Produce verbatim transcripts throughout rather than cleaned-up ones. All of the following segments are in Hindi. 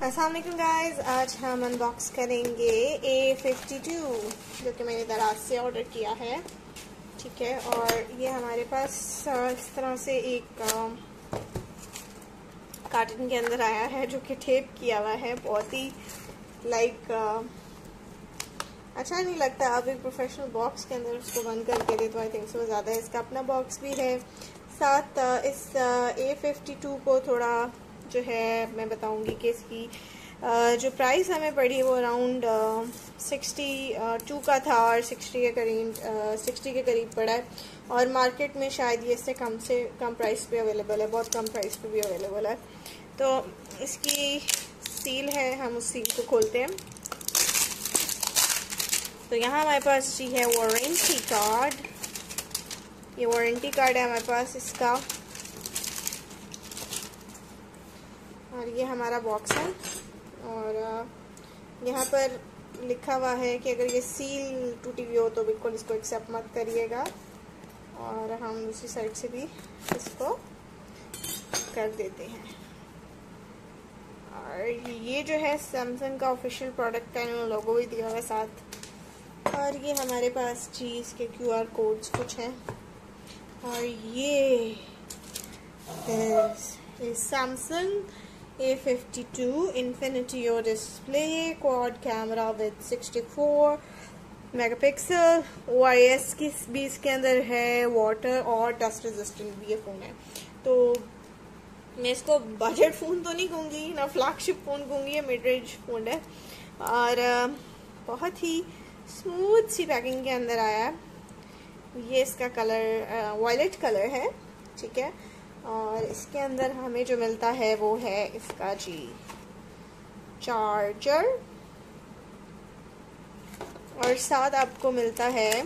अस्सलाम वालेकुम गाइस, आज हम अनबॉक्स करेंगे ए फिफ्टी टू जो कि मैंने दराज से ऑर्डर किया है। ठीक है, और ये हमारे पास इस तरह से एक कार्टन के अंदर आया है जो कि टेप किया हुआ है। बहुत ही लाइक अच्छा नहीं लगता अब एक प्रोफेशनल बॉक्स के अंदर उसको बंद करके दे, तो आई थिंक सो ज़्यादा है। इसका अपना बॉक्स भी है साथ। इस ए फिफ्टी टू को थोड़ा जो है मैं बताऊंगी कि इसकी जो प्राइस हमें पड़ी वो अराउंड सिक्सटी टू का था और सिक्सटी के करीब सिक्सटी के करीब पड़ा है, और मार्केट में शायद ये इससे कम से कम प्राइस पे अवेलेबल है, बहुत कम प्राइस पे भी अवेलेबल है। तो इसकी सील है, हम उस सील को खोलते हैं। तो यहाँ हमारे पास जी है वारंटी कार्ड, ये वारंटी कार्ड है हमारे पास इसका, और ये हमारा बॉक्स है। और यहाँ पर लिखा हुआ है कि अगर ये सील टूटी हुई हो तो बिल्कुल इसको एक्सेप्ट मत करिएगा, और हम दूसरी साइड से भी इसको कर देते हैं। और ये जो है सैमसंग का ऑफिशियल प्रोडक्ट का इन्होंने लोगो भी दिया हुआ है साथ। और ये हमारे पास जी इसके क्यू आर कोड्स कुछ हैं। और ये Samsung A fifty two Infinity O display quad camera with sixty four megapixel. O I S की भी इसके अंदर है, वाटर और डस्ट रेजिस्टेंट भी ये फ़ोन है। तो मैं इसको बजट फ़ोन तो नहीं कहूँगी ना, फ्लैगशिप फ़ोन कहूँगी, ये मिड रेंज फ़ोन है। और बहुत ही स्मूथ सी पैकिंग के अंदर आया है। ये इसका कलर वायलेट कलर है, ठीक है। और इसके अंदर हमें जो मिलता है वो है इसका जी चार्जर, और साथ आपको मिलता है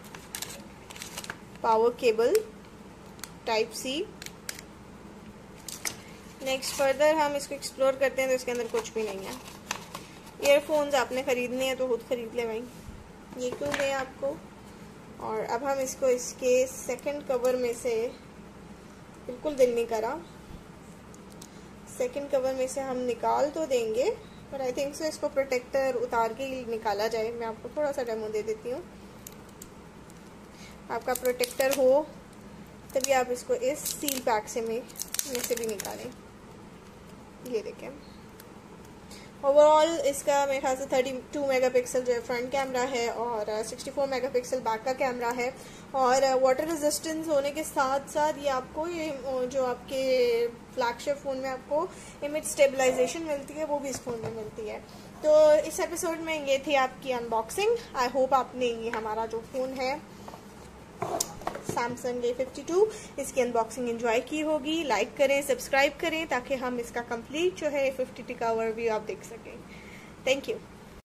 power cable type C. Next further हम इसको एक्सप्लोर करते हैं तो इसके अंदर कुछ भी नहीं है। ईयरफोन्स आपने ख़रीदने हैं तो खुद ख़रीद ले भाई, ये क्यों दें आपको। और अब हम इसको इसके सेकंड कवर में से, बिल्कुल दिल नहीं करा, सेकंड कवर में से हम निकाल तो देंगे, पर आई थिंक सो इसको प्रोटेक्टर उतार के ही निकाला जाए। मैं आपको थोड़ा सा डेमो दे देती हूँ। आपका प्रोटेक्टर हो तभी आप इसको इस सील पैक से में, में से भी निकालें। ये देखें, ओवरऑल इसका मेरे ख्याल से थर्टी टू मेगापिक्सल जो है फ्रंट कैमरा है, और सिक्सटी फोर मेगापिक्सल बैक का कैमरा है। और वाटर रेजिस्टेंस होने के साथ साथ ये आपको ये जो आपके फ्लैगशिप फ़ोन में आपको इमेज स्टेबलाइजेशन मिलती है वो भी इस फ़ोन में मिलती है। तो इस एपिसोड में ये थी आपकी अनबॉक्सिंग। आई होप आपने ये हमारा जो फ़ोन है सैमसंग ए फिफ्टी टू इसकी अनबॉक्सिंग एंजॉय की होगी। लाइक करें, सब्सक्राइब करें ताकि हम इसका कंप्लीट जो है ए फिफ्टी टू का ओवरव्यू आप देख सकें। Thank you.